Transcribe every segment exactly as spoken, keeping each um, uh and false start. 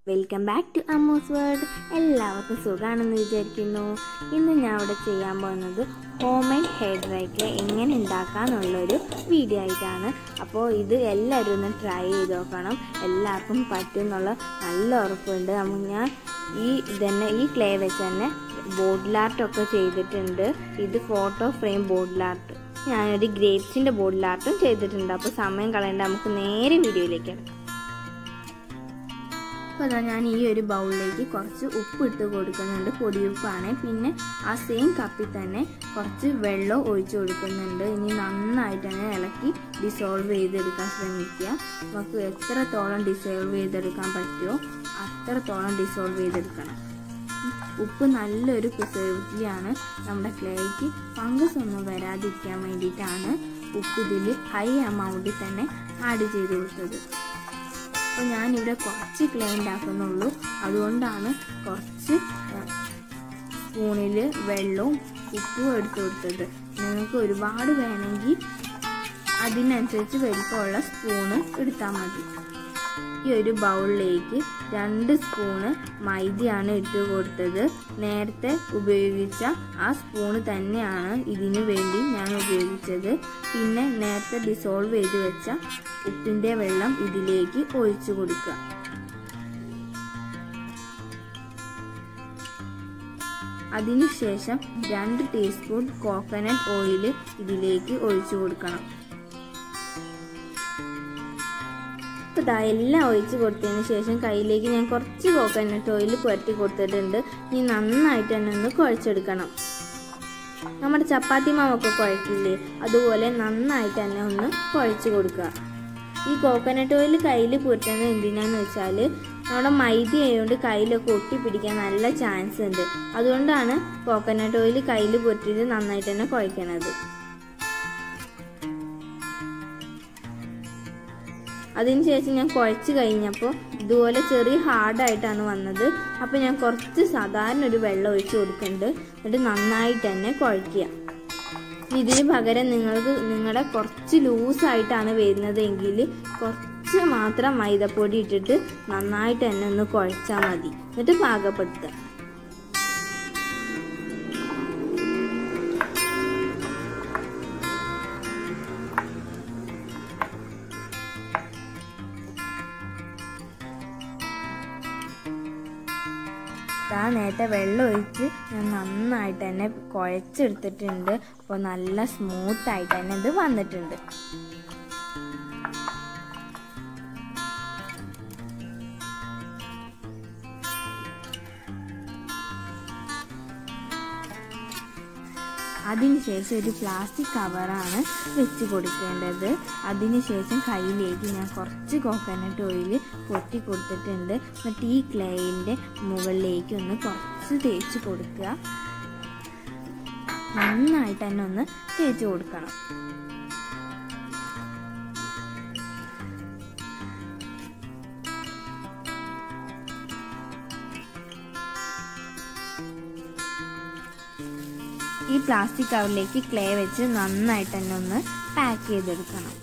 Welcome back to Ammu's world. എല്ലാവർക്കും സുഖമാണെന്ന് വിചാരിക്കുന്നു. ഇന്ന് ഞാൻ ഇവിടെ ചെയ്യാൻ പോകുന്നത് homemade hair dry clay എങ്ങനെ ഉണ്ടാക്കാമെന്നുള്ളൊരു വീഡിയോ ആയിട്ടാണ്. അപ്പോൾ ഇത് എല്ലാവരും ഒന്ന് ട്രൈ ചെയ്ത് നോക്കണം, എല്ലാവർക്കും പറ്റും എന്നുള്ള നല്ല ഉറപ്പുണ്ട്. അപ്പോൾ ഞാൻ ഈ ഇതന്നെ ഈ ക്ലേ വെച്ച് തന്നെ ബോട്ടിൽ ആർട്ടൊക്കെ ചെയ്തിട്ടുണ്ട്. ഇത് ഫോട്ടോ ഫ്രെയിം ബോട്ടിൽ ആർട്ട്, ഞാനൊരു ഗ്രേപ്സിൻ്റെ ബോട്ടിൽ ആർട്ടും ചെയ്തിട്ടുണ്ട്. അപ്പോൾ സമയം കളയേണ്ട, നമുക്ക് നേരെ വീഡിയോയിലേക്ക് എടുക്കാം. അപ്പോൾ അതാ ഞാൻ ഈ ഒരു ബൗളിലേക്ക് കുറച്ച് ഉപ്പ് ഇട്ട് കൊടുക്കുന്നുണ്ട്, പൊടിയുപ്പാണ്. പിന്നെ ആ സെയിം കപ്പിൽ തന്നെ കുറച്ച് വെള്ളം ഒഴിച്ച് കൊടുക്കുന്നുണ്ട്. ഇനി നന്നായിട്ട് തന്നെ ഇളക്കി ഡിസോൾവ് ചെയ്തെടുക്കാൻ ശ്രമിക്കുക. നമുക്ക് എത്രത്തോളം ഡിസോൾവ് ചെയ്തെടുക്കാൻ പറ്റുമോ അത്രത്തോളം ഡിസോൾവ് ചെയ്തെടുക്കണം. ഉപ്പ് നല്ലൊരു പ്രിസർവേറ്റീവാണ്. നമ്മുടെ ക്ലേക്ക് ഫംഗസ് ഒന്നും വരാതിരിക്കാൻ വേണ്ടിയിട്ടാണ് ഉപ്പ് ഇതിൽ ഹൈ എമൗണ്ടിൽ തന്നെ ആഡ് ചെയ്ത് കൊടുത്തത്. അപ്പോൾ ഞാനിവിടെ കുറച്ച് ക്ലേ ഉണ്ടാക്കുന്നുള്ളൂ, അതുകൊണ്ടാണ് കുറച്ച് സ്പൂണിൽ വെള്ളവും ഉപ്പും എടുത്തു കൊടുത്തത്. നിങ്ങൾക്ക് ഒരുപാട് വേണമെങ്കിൽ അതിനനുസരിച്ച് വലിപ്പമുള്ള സ്പൂണ് എടുത്താൽ മതി. ഈ ഒരു ബൗളിലേക്ക് രണ്ട് സ്പൂണ് മൈദയാണ് ഇട്ട് കൊടുത്തത്. നേരത്തെ ഉപയോഗിച്ച ആ സ്പൂണ് തന്നെയാണ് ഇതിനു വേണ്ടി ഞാൻ ഉപയോഗിച്ചത്. പിന്നെ നേരത്തെ ഡിസോൾവ് ചെയ്ത് വെച്ച ഉപ്പിൻ്റെ വെള്ളം ഇതിലേക്ക് ഒഴിച്ചു കൊടുക്കുക. അതിനുശേഷം രണ്ട് ടീസ്പൂൺ കോക്കനട്ട് ഓയിൽ ഇതിലേക്ക് ഒഴിച്ചു കൊടുക്കണം. ഇതാ എല്ലാം ഒഴിച്ച് കൊടുത്തതിന് ശേഷം കയ്യിലേക്ക് ഞാൻ കുറച്ച് കോക്കനട്ട് ഓയിൽ പുരട്ടി കൊടുത്തിട്ടുണ്ട്. ഇനി നന്നായിട്ട് തന്നെ ഒന്ന് കുഴച്ചെടുക്കണം. നമ്മുടെ ചപ്പാത്തി മാവൊക്കെ കുഴക്കില്ലേ, അതുപോലെ നന്നായിട്ട് തന്നെ ഒന്ന് കുഴച്ച് കൊടുക്കുക. ഈ കോക്കനട്ട് ഓയിൽ കയ്യിൽ പുരട്ടുന്നത് എന്തിനാന്ന് വെച്ചാൽ നമ്മുടെ മൈദ ആയതുകൊണ്ട് കയ്യിലൊക്കെ ഒട്ടിപ്പിടിക്കാൻ നല്ല ചാൻസ് ഉണ്ട്. അതുകൊണ്ടാണ് കോക്കനട്ട് ഓയിൽ കയ്യിൽ പുരട്ടിയിട്ട് നന്നായിട്ട് തന്നെ കുഴക്കണത്. അതിനുശേഷം ഞാൻ കുഴച്ച് കഴിഞ്ഞപ്പോൾ ഇതുപോലെ ചെറിയ ഹാർഡായിട്ടാണ് വന്നത്. അപ്പോൾ ഞാൻ കുറച്ച് സാധാരണ ഒരു വെള്ളം ഒഴിച്ച് കൊടുക്കുന്നുണ്ട്. എന്നിട്ട് നന്നായിട്ട് തന്നെ കുഴയ്ക്കുക. ഇതിന് പകരം നിങ്ങൾക്ക് നിങ്ങളുടെ കുറച്ച് ലൂസായിട്ടാണ് വരുന്നത് എങ്കിൽ കുറച്ച് മാത്രം മൈദപ്പൊടി ഇട്ടിട്ട് നന്നായിട്ട് തന്നെ ഒന്ന് കുഴച്ചാൽ മതി. എന്നിട്ട് പാകപ്പെടുത്തുക. ആ നേരത്തെ വെള്ളം ഒഴിച്ച് ഞാൻ നന്നായിട്ട് തന്നെ കുഴച്ചെടുത്തിട്ടുണ്ട്. അപ്പോൾ നല്ല സ്മൂത്തായിട്ട് തന്നെ ഇത് വന്നിട്ടുണ്ട്. അതിനുശേഷം ഒരു പ്ലാസ്റ്റിക് കവറാണ് വെച്ച് കൊടുക്കേണ്ടത്. അതിനുശേഷം കയ്യിലേക്ക് ഞാൻ കുറച്ച് കോക്കനട്ട് ഓയിൽ പൊട്ടി കൊടുത്തിട്ടുണ്ട്. എന്നിട്ട് ഈ ക്ലേയിൻ്റെ മുകളിലേക്ക് ഒന്ന് കുറച്ച് തേച്ച് കൊടുക്കുക. നന്നായിട്ട് തന്നെ ഒന്ന് തേച്ച് കൊടുക്കണം. ഈ പ്ലാസ്റ്റിക് കവറിലേക്ക് ക്ലേ വെച്ച് നന്നായിട്ട് തന്നെ ഒന്ന് പാക്ക് ചെയ്തെടുക്കണം.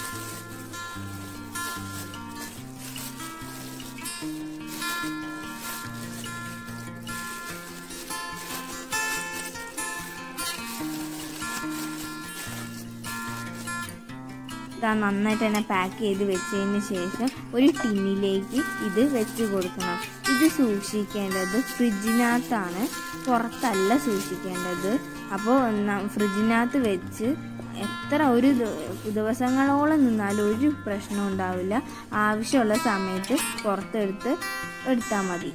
ഇതാ നന്നായിട്ട് തന്നെ പാക്ക് ചെയ്ത് വെച്ചതിന് ശേഷം ഒരു ടിന്നിലേക്ക് ഇത് വെച്ച് കൊടുക്കണം. ഇത് സൂക്ഷിക്കേണ്ടത് ഫ്രിഡ്ജിനകത്താണ്, പുറത്തല്ല സൂക്ഷിക്കേണ്ടത്. അപ്പോൾ ഫ്രിഡ്ജിനകത്ത് വെച്ച് എത്ര ഒരു ദിവസങ്ങളോളം നിന്നാലും ഒരു പ്രശ്നം ഉണ്ടാവില്ല. ആവശ്യമുള്ള സമയത്ത് പുറത്തെടുത്ത് എടുത്താൽ മതി.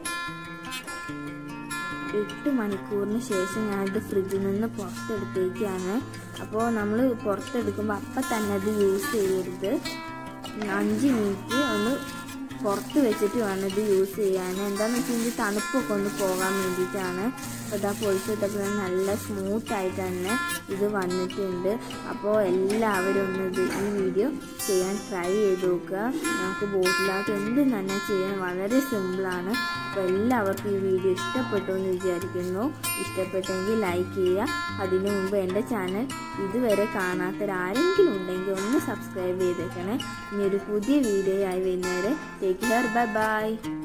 എട്ട് മണിക്കൂറിന് ശേഷം ഞാനിത് ഫ്രിഡ്ജിൽ നിന്ന് പുറത്തെടുത്തേക്കാണ്. അപ്പോൾ നമ്മൾ പുറത്തെടുക്കുമ്പോൾ അപ്പം തന്നെ അത് യൂസ് ചെയ്യരുത്. അഞ്ച് മിനിറ്റ് ഒന്ന് പുറത്ത് വെച്ചിട്ട് വേണം ഇത് യൂസ് ചെയ്യാൻ. എന്താണെന്ന് വെച്ചാൽ തണുപ്പൊക്കെ ഒന്ന് പോകാൻ വേണ്ടിയിട്ടാണ്. അപ്പോൾ ഇതാ പൊളിച്ചിട്ടപ്പോൾ നല്ല സ്മൂത്തായിട്ട് തന്നെ ഇത് വന്നിട്ടുണ്ട്. അപ്പോൾ എല്ലാവരും ഒന്ന് ഇത് ഈ വീഡിയോ ചെയ്യാൻ ട്രൈ ചെയ്ത് നോക്കുക. നമുക്ക് ബോട്ടിലായിട്ട് എന്തും തന്നെ ചെയ്യാൻ വളരെ സിമ്പിളാണ്. അപ്പോൾ എല്ലാവർക്കും ഈ വീഡിയോ ഇഷ്ടപ്പെട്ടു എന്ന് വിചാരിക്കുന്നു. ഇഷ്ടപ്പെട്ടെങ്കിൽ ലൈക്ക് ചെയ്യുക. അതിനു മുമ്പ് എൻ്റെ ചാനൽ ഇതുവരെ കാണാത്തവരാരെങ്കിലും ഉണ്ടെങ്കിൽ ഒന്ന് സബ്സ്ക്രൈബ് ചെയ്തേക്കണേ. ഇനി ഒരു പുതിയ വീഡിയോ ആയി വരുന്നവരെ ടേക്ക് കെയർ, ബൈ ബൈ.